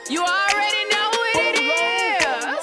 You already know what it is.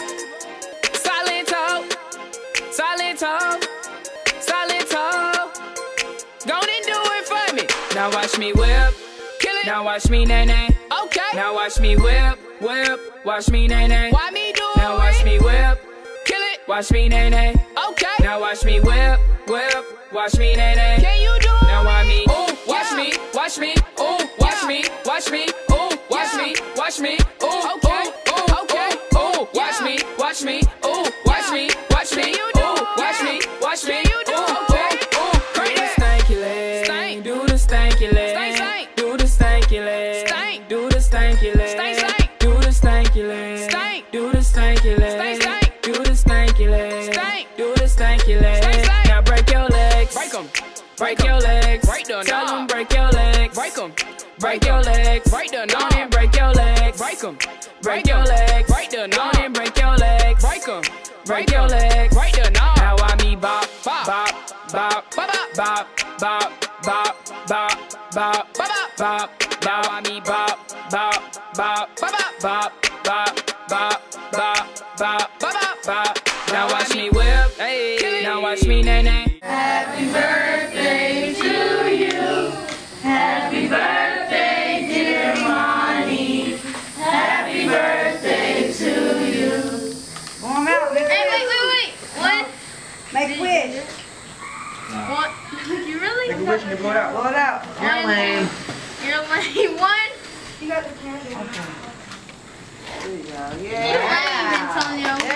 Silent talk, silent talk, silent talk. Go on and do it for me. Now watch me whip, kill it. Now watch me nay-nay. Okay. Now watch me whip, whip. Watch me nay-nay. Why me do it? Now watch me whip, kill it. Watch me nay-nay. Okay. Now watch me whip, whip. Watch me nay-nay. Can you do it? Now watch me, ooh, watch me, watch me, ooh, watch me, watch me, ooh, watch me, watch me, ooh, okay, ooh, okay, ooh, watch me, watch me, ooh, watch me, watch me, ooh, watch me, watch me, ooh, okay, ooh, do the stanky leg, do the stanky leg, do the stanky leg, do the stanky leg, do the stanky leg, do the stanky leg, do the stanky leg, do the stanky leg. Now break your legs, break them. Break your legs, break the tell them break your legs, break them, break your legs, break the knob and break your legs, break them, break your legs, break the knob and break your legs, break them, break your legs, break the knob. Now I me bop, bop, bop, bop, bop, bop, bop, bop, bop, bop, bop. Now I me bop, bop, bop, bop, bop, bop, bop, bop, bop, bop, bop. Now watch me whip, hey, now watch me nay-nay. Happy birthday to you. Happy birthday, dear Emoni. Happy birthday to you. Warm out. Wait. What? Make a wish. What? You really? Make a wish and blow it out. Blow it out. You're lame. You're lame. One. You got the candle. Okay. There you go. You're Yeah. lame, Antonio.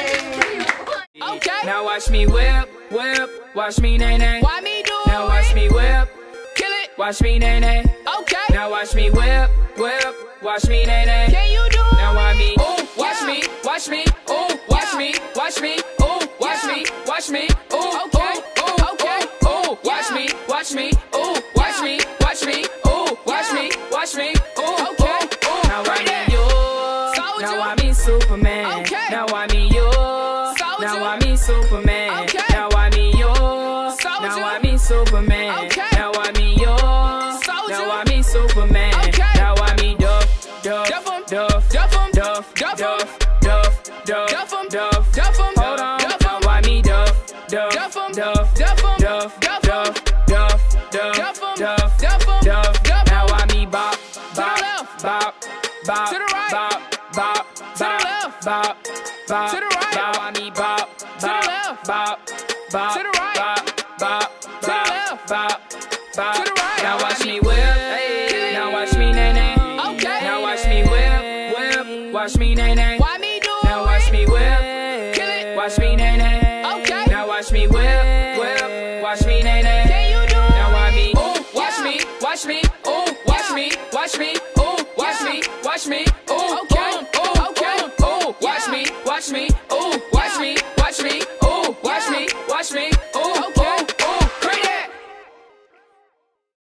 Okay. Now watch me whip, whip. Watch me nay-nay. Why me do it? Now watch me whip, kill it. Watch me nay-nay. Okay. Now watch me whip, whip. Watch me nay-nay. Can you do it? Now watch me, ooh, watch me, watch me, ooh, watch me, watch me, ooh, watch me, watch me, ooh, okay, ooh, okay, ooh, watch me, watch me, ooh, watch me, watch me, ooh, watch me, watch me, ooh, okay, ooh. Now I me you, now I me Superman. Okay. Now I me you. Now I me Superman. Okay. Now I me yours. Now I me Superman. Okay. Now I me yours. Now I me Superman. Okay. Now I me Duff, Duff, Duff, Duff, Duff, Duff, Duff, Duff, Duff, Duff, Duff. Hold on. Now I me Duff, Duff, Duff, Duff, Duff, Duff, Duff, Duff, Duff, Duff, Duff. Now I me bop, bop, bop, bop, to the right, bop, bop, to the left, bop, bop, to the right. Now I me bop, bop, bop, bop, to the right, bop, bop, to the left, bop, bop, to the right. Now watch me whip, hey. Now watch me nay-nay. Okay. Now watch me whip, whip. Watch me nay-nay. Why me do it? Now watch me whip, kill it. Watch me nay-nay. Okay. Now watch me whip, whip. Watch me nay-nay. Can you do it? Now watch me, ooh, watch me, watch me, ooh, watch me, watch me, ooh, watch me, watch me, ooh, okay, ooh, okay, ooh, watch me, watch me, ooh.